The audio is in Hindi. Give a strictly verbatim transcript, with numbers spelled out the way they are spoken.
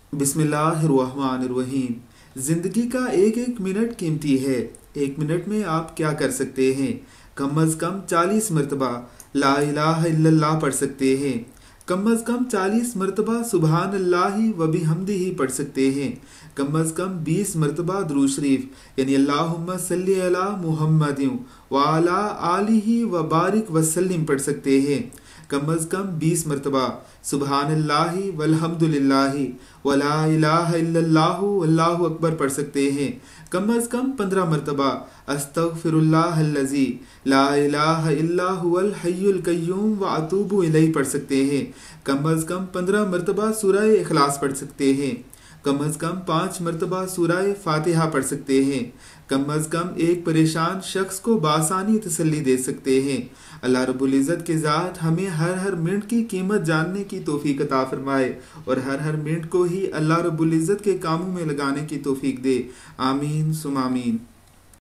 बिस्मिल्लाहिर्रहमानिर्रहीम। ज़िंदगी का एक एक मिनट कीमती है। एक मिनट में आप क्या कर सकते हैं? कम अज़ कम चालीस मरतबा ला इलाहा इल्लल्लाह पढ़ सकते हैं। कम अज़ कम चालीस मरतबा सुबहान अल्लाहि व बिहम्दिही पढ़ सकते हैं। कम अज़ कम बीस मरतबा दुरूद शरीफ यानी अल्लाहुम्मा सल्ली अला मुहम्मदिन व अला आलिहि व बारिक वसल्लिम पढ़ सकते हैं। कम अज़ कम बीस मरतबा सुबहानल्लाहि वल्हम्दुलिल्लाहि वला इलाहा इल्लल्लाहु वल्लाहु अकबर पढ़ सकते हैं। कम अज़ कम पंद्रह मरतबा अस्तगफिरुल्लाहल्लज़ी ला इलाहा इल्ला हुवल हय्युल कय्यूम व अतूबु इलैहि पढ़ सकते हैं। कम अज़ कम पंद्रह मरतबा सूरह इखलास पढ़ सकते हैं। कम अज़ कम पाँच मरतबा सूरह फातिहा पढ़ सकते हैं। कम अज़ कम एक परेशान शख्स को बासानी तसल्ली दे सकते हैं। अल्लाह रब्बुल इज़्ज़त के ज़ात हमें हर हर मिनट की कीमत जानने की तौफीक अता फरमाए और हर हर मिनट को ही अल्लाह रब्बुल इज़्ज़त के कामों में लगाने की तौफीक दे। आमीन सुम आमीन।